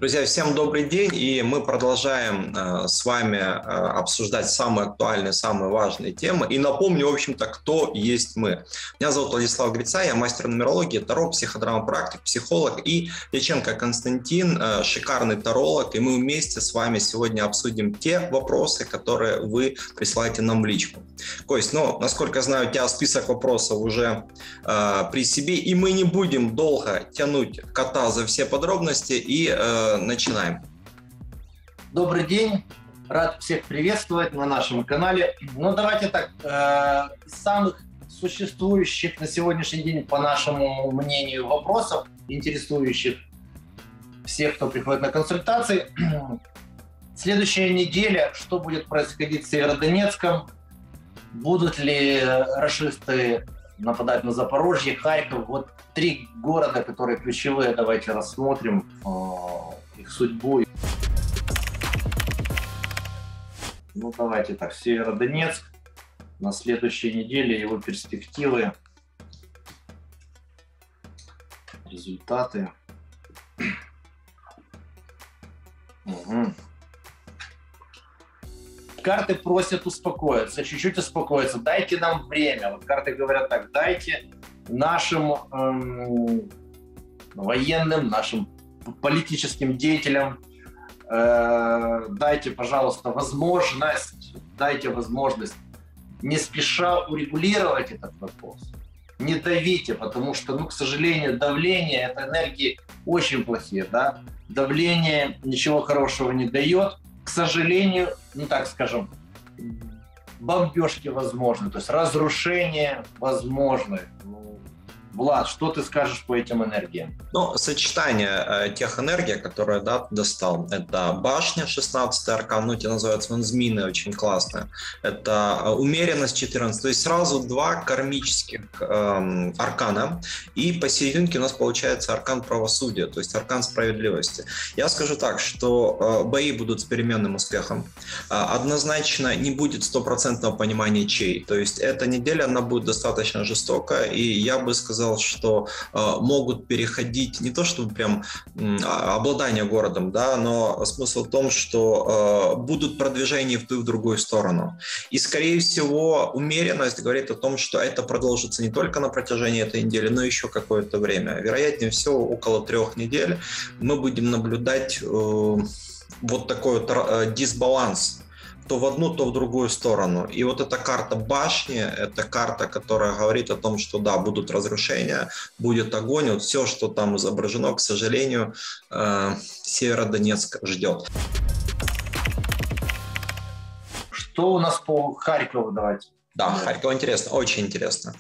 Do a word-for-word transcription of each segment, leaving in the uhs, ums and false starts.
Друзья, всем добрый день, и мы продолжаем э, с вами э, обсуждать самые актуальные, самые важные темы. И напомню, в общем-то, кто есть мы. Меня зовут Владислав Грица, я мастер нумерологии, таро, психодрамопрактик, психолог, и Дьяченко Константин, э, шикарный таролог, и мы вместе с вами сегодня обсудим те вопросы, которые вы присылаете нам в личку. Кость, ну, насколько я знаю, у тебя список вопросов уже э, при себе, и мы не будем долго тянуть кота за все подробности, и э, начинаем. Добрый день, рад всех приветствовать на нашем канале. Ну, давайте так, э, самых существующих на сегодняшний день, по нашему мнению, вопросов, интересующих всех, кто приходит на консультации. Следующая неделя, что будет происходить в Северодонецком, будут ли рашисты нападать на Запорожье, Харьков. Вот три города, которые ключевые, давайте рассмотрим э, их судьбу. Ну, давайте так, Северодонецк. На следующей неделе его перспективы, результаты. Угу. Карты просят успокоиться, чуть-чуть успокоиться. Дайте нам время. Вот карты говорят так: дайте нашим эм, военным, нашим политическим деятелям, э, дайте, пожалуйста, возможность, дайте возможность не спеша урегулировать этот вопрос. Не давите, потому что, ну, к сожалению, давление – это энергии очень плохие, да? Давление ничего хорошего не дает. К сожалению, ну так скажем, бомбежки возможны, то есть разрушение возможно. Влад, что ты скажешь по этим энергиям? Ну, сочетание э, тех энергий, которые, да, достал, это башня, шестнадцатый аркан, ну, тебе называется он змеиный, очень классно. Это умеренность, четырнадцать, то есть сразу два кармических э, аркана, и посерединке у нас получается аркан правосудия, то есть аркан справедливости. Я скажу так, что э, бои будут с переменным успехом, э, однозначно не будет стопроцентного понимания чей, то есть эта неделя, она будет достаточно жестокая, и я бы сказал, что э, могут переходить не то чтобы прям э, обладание городом, да, но смысл в том, что э, будут продвижения в ту и в другую сторону. И, скорее всего, умеренность говорит о том, что это продолжится не только на протяжении этой недели, но еще какое-то время. Вероятнее всего, около трех недель мы будем наблюдать э, вот такой вот э, дисбаланс, то в одну, то в другую сторону. И вот эта карта башни, это карта, которая говорит о том, что да, будут разрушения, будет огонь, вот все, что там изображено, к сожалению, э, Северодонецк ждет. Что у нас по Харькову, давайте? Да, Харьков интересно, очень интересно.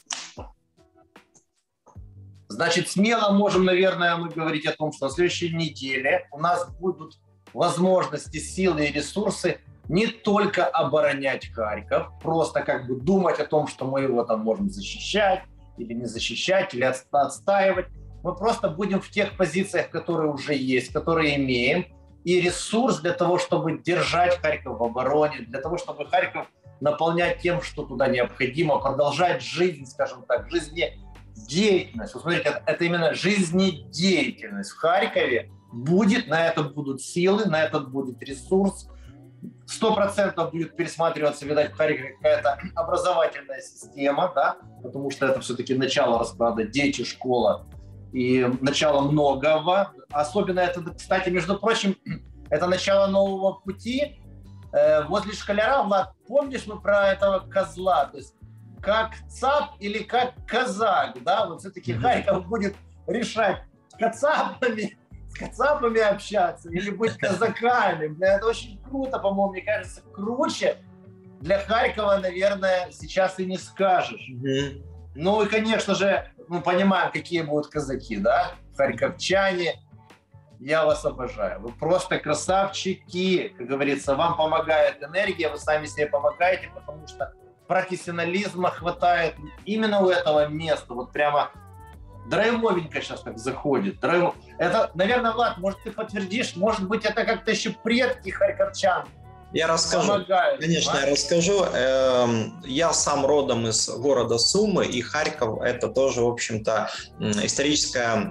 Значит, смело можем, наверное, мы говорить о том, что на следующей неделе у нас будут возможности, силы и ресурсы не только оборонять Харьков, просто как бы думать о том, что мы его там можем защищать или не защищать, или отстаивать. Мы просто будем в тех позициях, которые уже есть, которые имеем, и ресурс для того, чтобы держать Харьков в обороне, для того, чтобы Харьков наполнять тем, что туда необходимо, продолжать жизнь, скажем так, жизнедеятельность. Вот смотрите, это именно жизнедеятельность в Харькове будет, на это будут силы, на это будет ресурс. Сто процентов будет пересматриваться, видать, в Харькове какая-то образовательная система, да, потому что это все-таки начало расклада, дети, школа и начало многого. Особенно это, кстати, между прочим, это начало нового пути. Э, возле Школяра, Влад, помнишь мы про этого козла, то есть как цап или как казак, да, вот все-таки mm-hmm. Харьков будет решать кацапами, кацапами общаться или быть казаками. Это очень круто, по-моему, мне кажется, круче для Харькова, наверное, сейчас и не скажешь. Mm-hmm. Ну и, конечно же, мы понимаем, какие будут казаки, да, харьковчане. Я вас обожаю. Вы просто красавчики, как говорится, вам помогает энергия, вы сами себе помогаете, потому что профессионализма хватает именно у этого места, вот прямо драйвовенько сейчас так заходит. Драйв... Это, наверное, Влад, может, ты подтвердишь, может быть, это как-то еще предки харьковчан Я расскажу. помогают. Конечно, понимаешь? я расскажу. Эм, Я сам родом из города Сумы, и Харьков — это тоже, в общем-то, м, историческая,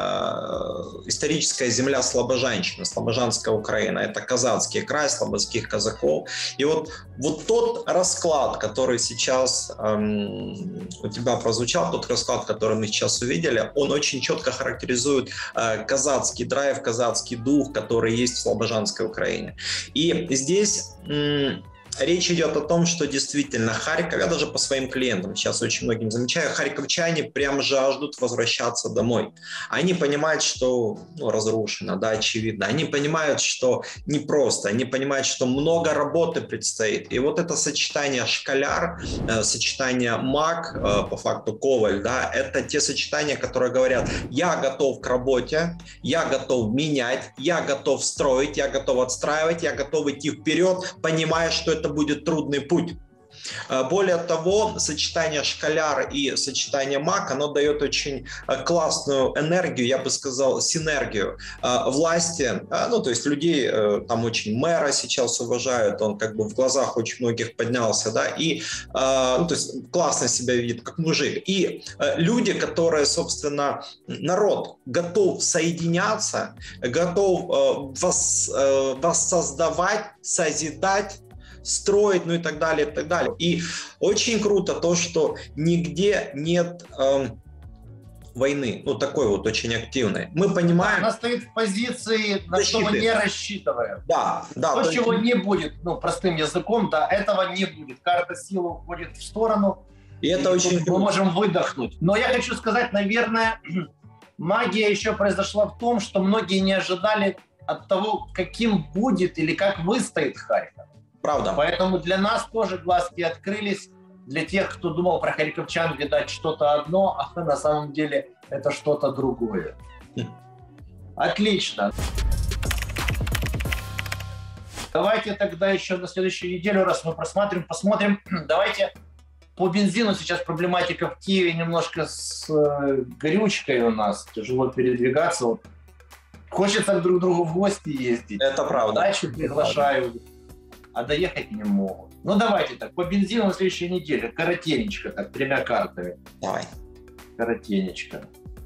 э, историческая земля слобожанщины, слобожанская Украина. Это казацкий край, слободских казаков. И вот, вот тот расклад, который сейчас эм, у тебя прозвучал, тот расклад, который мы сейчас увидели, он очень четко характеризует э, казацкий драйв, казацкий дух, который есть в слобожанской Украине. И здесь м, речь идет о том, что действительно Харьков, я даже по своим клиентам сейчас очень многим замечаю, харьковчане прям жаждут возвращаться домой. Они понимают, что ну, разрушено, да, очевидно. Они понимают, что непросто, они понимают, что много работы предстоит. И вот это сочетание школяр, э, сочетание маг, э, по факту коваль, да, это те сочетания, которые говорят: я готов к работе, я готов менять, я готов строить, я готов отстраивать, я готов идти вперед, понимая, что это будет трудный путь. Более того, сочетание школяр и сочетание маг, оно дает очень классную энергию, я бы сказал, синергию власти, ну, то есть людей, там очень мэра сейчас уважают, он как бы в глазах очень многих поднялся, да, и, ну, то есть классно себя видит, как мужик. И люди, которые, собственно, народ готов соединяться, готов вос, воссоздавать, созидать, строить, ну и так далее, и так далее. И очень круто то, что нигде нет э, войны, ну такой вот очень активной. Мы понимаем... Она стоит в позиции, на что мы не рассчитываем. Да, да. То, то чего есть... не будет, ну, простым языком, да, этого не будет. Карта силы уходит в сторону, и это и очень мы можем выдохнуть. Но я хочу сказать, наверное, магия еще произошла в том, что многие не ожидали от того, каким будет или как выстоит Харьков. Правда. Поэтому для нас тоже глазки открылись. Для тех, кто думал про харьковчан, видать, что-то одно, а на самом деле это что-то другое. Отлично. Давайте тогда еще на следующую неделю, раз мы просмотрим, посмотрим. Давайте по бензину. Сейчас проблематика в Киеве немножко с э, горючкой у нас. Тяжело передвигаться. Вот. Хочется друг к другу в гости ездить. Это правда. Дачу приглашаю. А доехать не могут. Ну, давайте так, по бензину на следующей неделе, коротенечко, так, тремя картами. Давай. Коротенечко.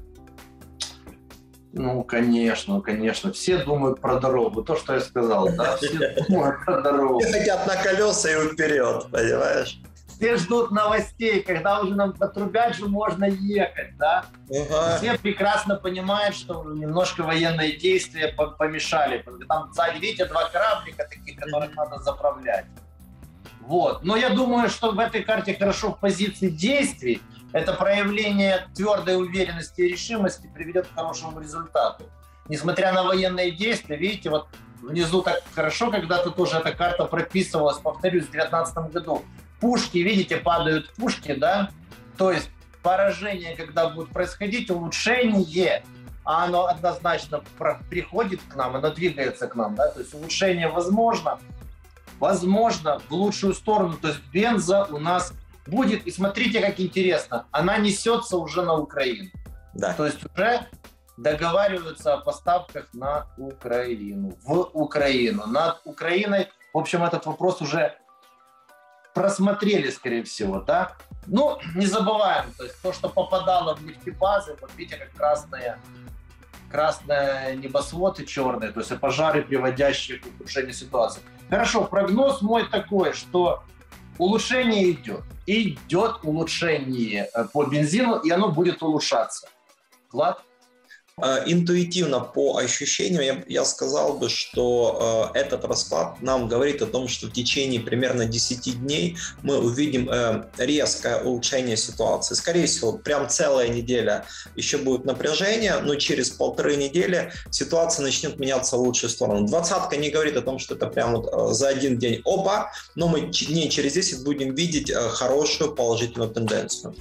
Ну, конечно, конечно. Все думают про дорогу. То, что я сказал, да? Все думают про дорогу. Все хотят на колеса и вперед, понимаешь? Все ждут новостей, когда уже нам отрубят же можно ехать, да? Ага. Все прекрасно понимают, что немножко военные действия помешали. Там сзади, видите, два кораблика таких, которых надо заправлять. Вот. Но я думаю, что в этой карте хорошо в позиции действий. Это проявление твердой уверенности и решимости приведет к хорошему результату. Несмотря на военные действия, видите, вот внизу так хорошо когда-то тоже эта карта прописывалась, повторюсь, в две тысячи девятнадцатом году. Пушки, видите, падают пушки, да? То есть поражение, когда будет происходить, улучшение, а оно однозначно приходит к нам, оно двигается к нам, да? То есть улучшение возможно, возможно, в лучшую сторону. То есть бенза у нас будет. И смотрите, как интересно, она несется уже на Украину. Да. То есть уже договариваются о поставках на Украину, в Украину, над Украиной. В общем, этот вопрос уже просмотрели, скорее всего, да. Ну, не забываем, то есть то, что попадало в нефтебазы, вот видите, как красные, красные небосводы черные, то есть пожары, приводящие к ухудшению ситуации. Хорошо, прогноз мой такой, что улучшение идет. Идет улучшение по бензину, и оно будет улучшаться. Влад? Интуитивно по ощущениям я, я сказал бы, что э, этот расклад нам говорит о том, что в течение примерно десяти дней мы увидим э, резкое улучшение ситуации. Скорее всего, прям целая неделя еще будет напряжение, но через полторы недели ситуация начнет меняться в лучшую сторону. Двадцатка не говорит о том, что это прям вот э, за один день опа, но мы дней через десять будем видеть э, хорошую положительную тенденцию.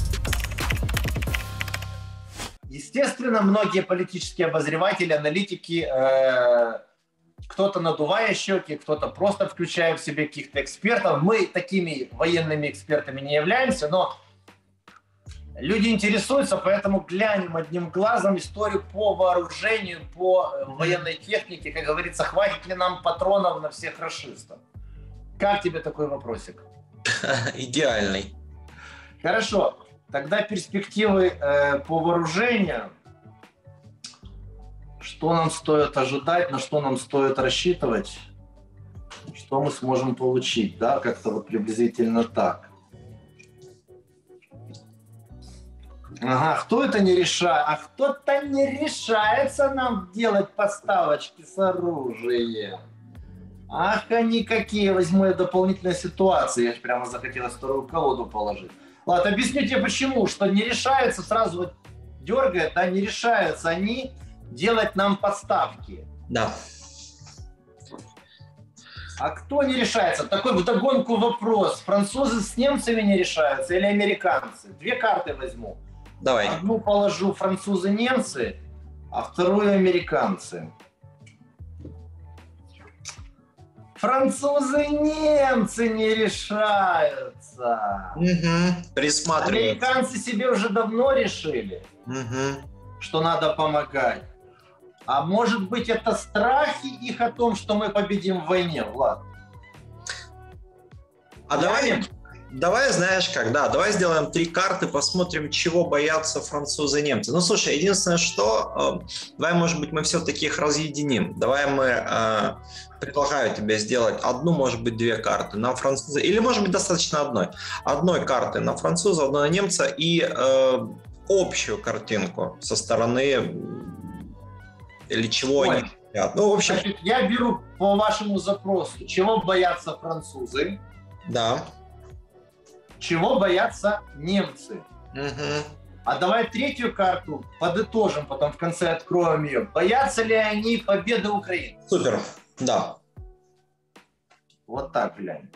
Естественно, многие политические обозреватели, аналитики, э, кто-то надувая щеки, кто-то просто включая в себе каких-то экспертов. Мы такими военными экспертами не являемся, но Люди интересуются, поэтому глянем одним глазом историю по вооружению, по военной технике. Как говорится, хватит ли нам патронов на всех рашистов? Как тебе такой вопросик? Идеальный. Хорошо. Тогда перспективы э, по вооружению. Что нам стоит ожидать, на что нам стоит рассчитывать? Что мы сможем получить? Да, как-то вот приблизительно так. Ага, кто это не решает? А кто-то не решается нам делать поставочки с оружием. Ах, они какие. Возьму я дополнительные ситуации. Я прямо захотелось вторую колоду положить. Ладно, объясню тебе почему. Что не решается, сразу вот дергает, да, не решаются они делать нам поставки. Да. А кто не решается? Такой вдогонку вопрос. Французы с немцами не решаются или американцы? Две карты возьму. Давай. Одну положу французы-немцы, а вторую американцы. Французы-немцы не решаются. Угу. Присматриваются. Американцы себе уже давно решили, угу. что надо помогать. А может быть, это страхи их о том, что мы победим в войне, Влад? А давай, давай, знаешь как, да, давай сделаем три карты, посмотрим, чего боятся французы и немцы. Ну, слушай, единственное, что, э, давай, может быть, мы все-таки их разъединим. Давай мы, э, предлагаю тебе сделать одну, может быть, две карты на француза, или, может быть, достаточно одной. Одной карты на француза, одной на немца и э, общую картинку со стороны или чего Ой. они хотят. Ну, в общем... Значит, я беру по вашему запросу, чего боятся французы, Да. чего боятся немцы. Угу. А давай третью карту подытожим, потом в конце откроем ее. Боятся ли они победы Украины? Супер, да. Вот так, глянь.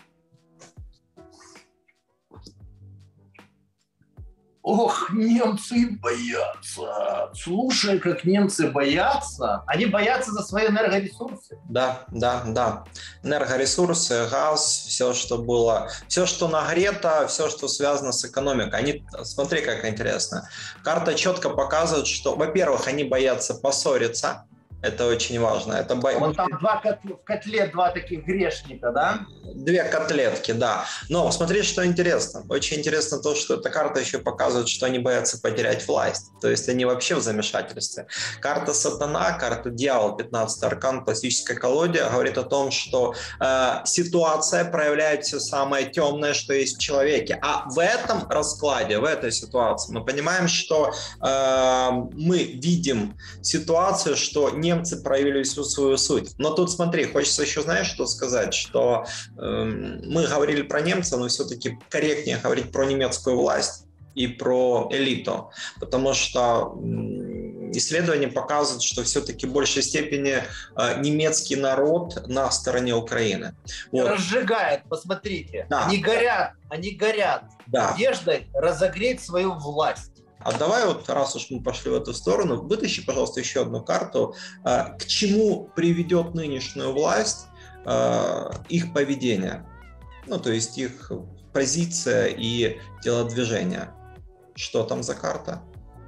Ох, немцы боятся. Слушай, как немцы боятся. Они боятся за свои энергоресурсы. Да, да, да. Энергоресурсы, газ, все, что было, все, что нагрето, все, что связано с экономикой. Они, смотри, как интересно. Карта четко показывает, что, во-первых, они боятся поссориться. Это очень важно. Это бо... Вот там два котле, в котле два таких грешника, да? Две котлетки, да. Но смотри, что интересно. Очень интересно то, что эта карта еще показывает, что они боятся потерять власть. То есть они вообще в замешательстве. Карта Сатана, карта Дьявол, пятнадцатый аркан классической колоде, говорит о том, что э, ситуация проявляет все самое темное, что есть в человеке. А в этом раскладе, в этой ситуации мы понимаем, что э, мы видим ситуацию, что не немцы проявили всю свою суть. Но тут смотри, хочется еще, знаешь, что сказать, что э, мы говорили про немцев, но все-таки корректнее говорить про немецкую власть и про элиту, потому что э, исследования показывают, что все-таки в большей степени э, немецкий народ на стороне Украины. Вот. Разжигает, посмотрите, да. они горят, они горят да. надеждой разогреть свою власть. А давай вот, раз уж мы пошли в эту сторону, вытащи, пожалуйста, еще одну карту. К чему приведет нынешнюю власть их поведение? Ну, то есть их позиция и телодвижение. Что там за карта?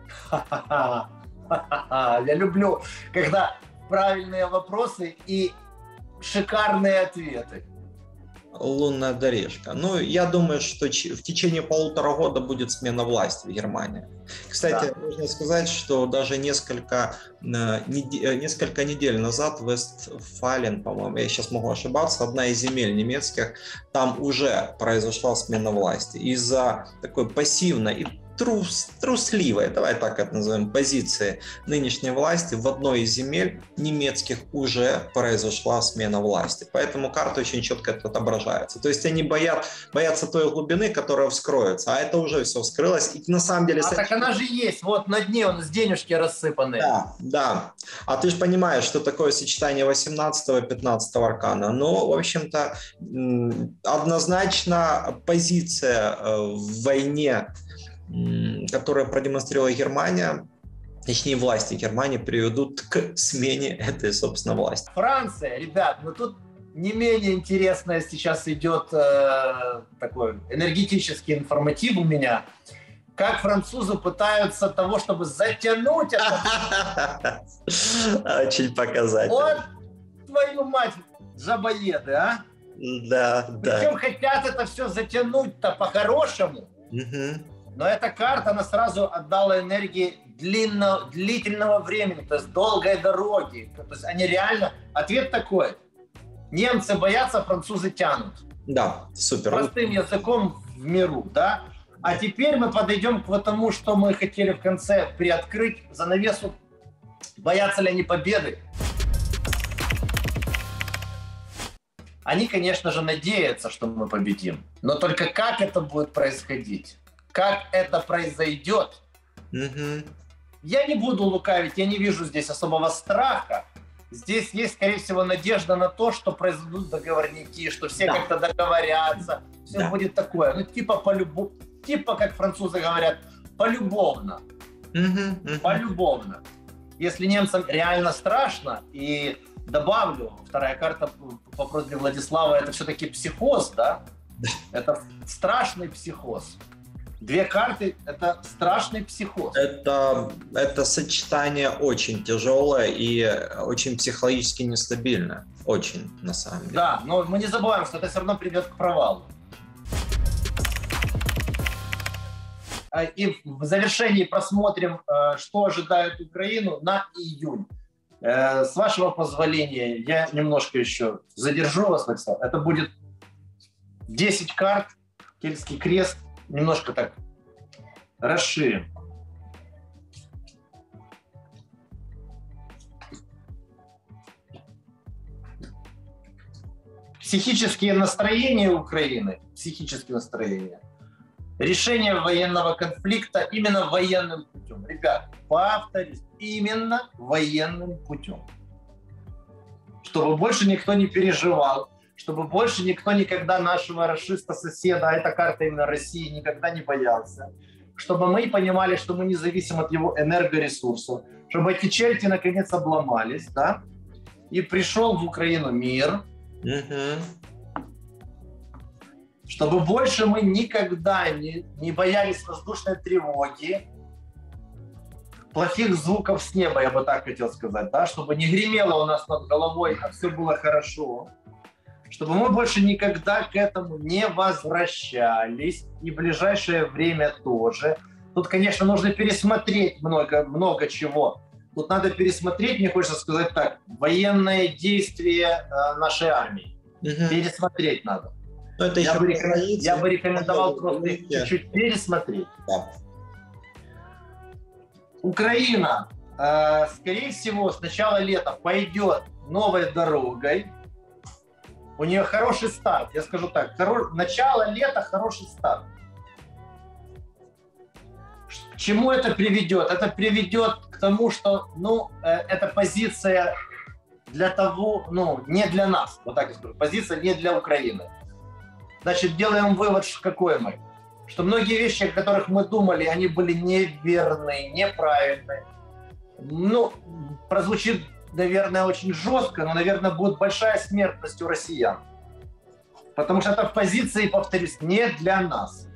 Я люблю, когда правильные вопросы и шикарные ответы. Лунная дорожка. Ну, я думаю, что в течение полутора года будет смена власти в Германии. Кстати, да. Нужно сказать, что даже несколько, несколько недель назад в Вестфален, по-моему, я сейчас могу ошибаться, одна из земель немецких, там уже произошла смена власти. Из-за такой пассивной и трус, трусливой, давай так это назовем, позиции нынешней власти в одной из земель немецких уже произошла смена власти. Поэтому карта очень четко это отображается. То есть они боят, боятся той глубины, которая вскроется, а это уже все вскрылось. И на самом деле... А так она же есть, вот на дне он с денежки рассыпанные. Да, да. А ты же понимаешь, что такое сочетание восемнадцатого и пятнадцатого аркана. Ну, в общем-то, однозначно позиция в войне, которая продемонстрировала Германия, точнее власти Германии, приведут к смене этой, собственно, власти. Франция, ребят, ну тут не менее интересное сейчас идет э, такой энергетический информатив у меня. как французы пытаются того, чтобы затянуть это. Очень показательно. Вот твою мать, жабоеды, а? Да, да. Причем хотят это все затянуть-то по-хорошему. Угу. Но эта карта, она сразу отдала энергии длинно, длительного времени, то есть долгой дороги. То есть они реально... Ответ такой. Немцы боятся, французы тянут. Да, супер. Простым языком в миру, да? А теперь мы подойдем к тому, что мы хотели в конце приоткрыть занавесу. Боятся ли они победы? Они, конечно же, надеются, что мы победим. Но только как это будет происходить? Как это произойдет? Угу. Я не буду лукавить, я не вижу здесь особого страха. Здесь есть, скорее всего, надежда на то, что произойдут договорники, что все да. как-то договорятся. Все да. будет такое. Ну, типа, полюбу... типа, как французы говорят, полюбовно. Угу, угу. Полюбовно. Если немцам реально страшно, и добавлю, вторая карта по просьбе Владислава, это все-таки психоз, да? Это страшный психоз. Две карты – это страшный психоз. Это, это сочетание очень тяжелое и очень психологически нестабильное. Очень, на самом деле. Да, но мы не забываем, что это все равно приведет к провалу. И в завершении просмотрим, что ожидает Украину на июнь. С вашего позволения, я немножко еще задержу вас, Владислав. Это будет десять карт, Кельтский крест. Немножко так расширим. Психические настроения Украины, психические настроения, решение военного конфликта именно военным путем. Ребят, повторюсь, именно военным путем. Чтобы больше никто не переживал, чтобы больше никто никогда нашего рашиста-соседа, а эта карта именно России, никогда не боялся. Чтобы мы понимали, что мы не зависим от его энергоресурсов. Чтобы эти черти наконец обломались, да? И пришел в Украину мир. Угу. Чтобы больше мы никогда не, не боялись воздушной тревоги, плохих звуков с неба, я бы так хотел сказать, да? Чтобы не гремело у нас над головой, а все было хорошо. Чтобы мы больше никогда к этому не возвращались, и в ближайшее время тоже. Тут, конечно, нужно пересмотреть много, много чего. Тут надо пересмотреть, мне хочется сказать так, военные действия э, нашей армии. Угу. Пересмотреть надо. Это я, еще бы рекомен... я бы рекомендовал просто их чуть-чуть пересмотреть. Да. Украина, э, скорее всего, с начала лета пойдет новой дорогой. У нее хороший старт, я скажу так. Хоро... Начало лета, хороший старт. К чему это приведет? Это приведет к тому, что, ну, э, эта позиция для того, ну, не для нас, вот так я скажу. Позиция не для Украины. Значит, делаем вывод, какой мы. Что многие вещи, о которых мы думали, они были неверны, неправильны. Ну, прозвучит, наверное, очень жестко, но, наверное, будет большая смертность у россиян. Потому что это в позиции, повторюсь, не для нас.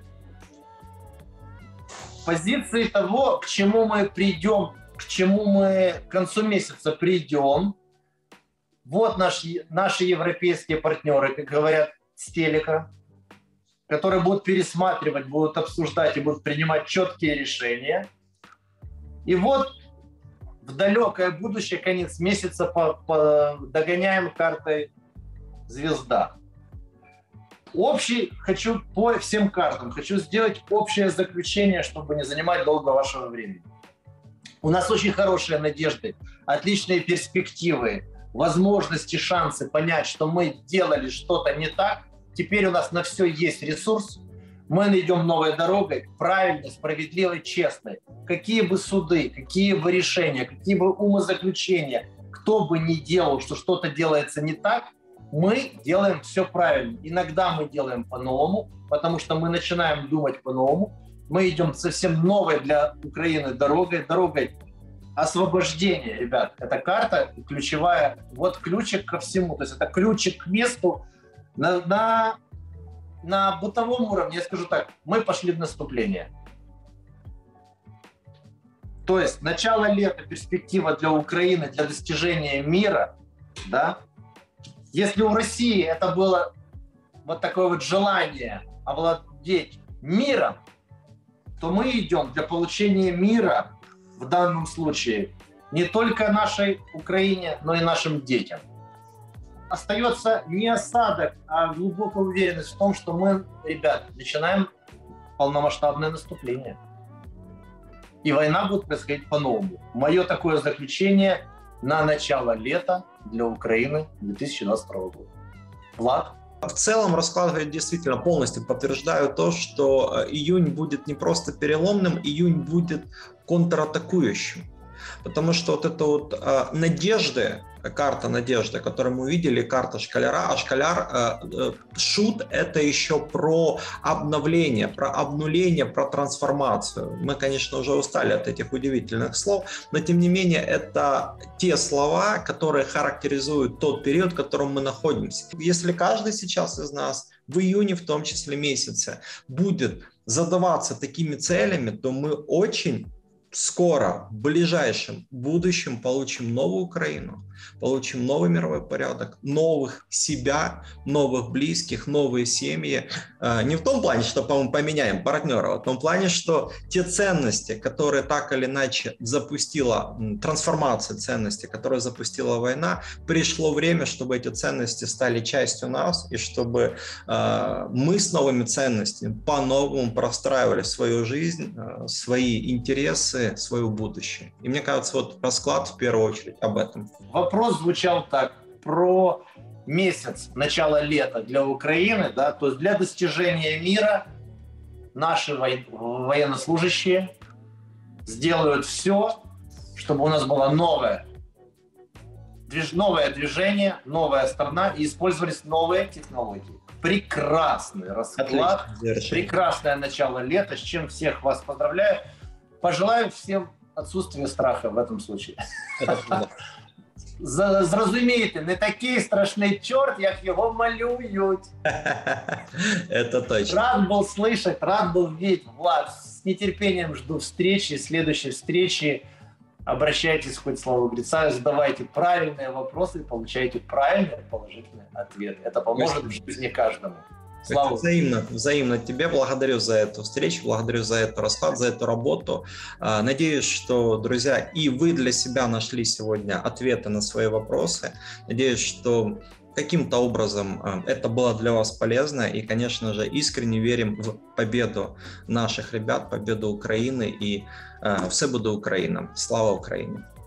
В позиции того, к чему мы придем, к чему мы к концу месяца придем. Вот наши, наши европейские партнеры, как говорят с телека, которые будут пересматривать, будут обсуждать и будут принимать четкие решения. И вот в далекое будущее, конец месяца, по, по, догоняем картой звезда. Общий, хочу по всем картам, хочу сделать общее заключение, чтобы не занимать долго вашего времени. У нас очень хорошие надежды, отличные перспективы, возможности, шансы понять, что мы делали что-то не так. Теперь у нас на все есть ресурс. Мы идем новой дорогой, правильной, справедливой, честной. Какие бы суды, какие бы решения, какие бы умозаключения, кто бы ни делал, что что-то делается не так, мы делаем все правильно. Иногда мы делаем по-новому, потому что мы начинаем думать по-новому. Мы идем совсем новой для Украины дорогой, дорогой освобождения, ребят. Эта карта ключевая, вот ключик ко всему. То есть это ключик к месту. На, на, на бытовом уровне, я скажу так, мы пошли в наступление. То есть начало лета, перспектива для Украины, для достижения мира, да? Если у России это было вот такое вот желание овладеть миром, то мы идем для получения мира в данном случае не только нашей Украине, но и нашим детям. Остается не осадок, а глубокая уверенность в том, что мы, ребят, начинаем полномасштабное наступление. И война будет происходить по-новому. Мое такое заключение на начало лета для Украины две тысячи двадцать второго года. Влад? В целом расклад говорит, действительно полностью подтверждаю то, что июнь будет не просто переломным, июнь будет контратакующим. Потому что вот эта вот э, надежды, карта надежды, которую мы увидели, карта шкаляра, а шкаляр, э, э, шут — это еще про обновление, про обнуление, про трансформацию. Мы, конечно, уже устали от этих удивительных слов, но тем не менее это те слова, которые характеризуют тот период, в котором мы находимся. Если каждый сейчас из нас в июне, в том числе месяце, будет задаваться такими целями, то мы очень скоро, в ближайшем будущем получим новую Украину, получим новый мировой порядок, новых себя, новых близких, новые семьи. Не в том плане, что мы поменяем партнера, а в том плане, что те ценности, которые так или иначе запустила, трансформация ценностей, которые запустила война, пришло время, чтобы эти ценности стали частью нас, и чтобы мы с новыми ценностями по-новому простраивали свою жизнь, свои интересы, свое будущее. И мне кажется, вот расклад в первую очередь об этом. Вопрос звучал так: про месяц, начало лета для Украины, да, то есть для достижения мира наши военнослужащие сделают все, чтобы у нас было новое, движ, новое движение, новая страна, и использовались новые технологии. Прекрасный расклад, прекрасное начало лета, с чем всех вас поздравляю. Пожелаю всем отсутствия страха в этом случае. Зрозумійте, не такий страшний черт, як його малюють. Это точно. Рад был слышать, рад был видеть. Влад, с нетерпением жду встречи, следующей встречи. Обращайтесь в «Хоть слово греца», задавайте правильные вопросы и получайте правильный положительный ответ. Это поможет в жизни каждому. Это взаимно, взаимно тебе. Благодарю за эту встречу, благодарю за этот расклад, за эту работу. Надеюсь, что, друзья, и вы для себя нашли сегодня ответы на свои вопросы. Надеюсь, что каким-то образом это было для вас полезно. И, конечно же, искренне верим в победу наших ребят, победу Украины. И все буде Україна. Слава Україні!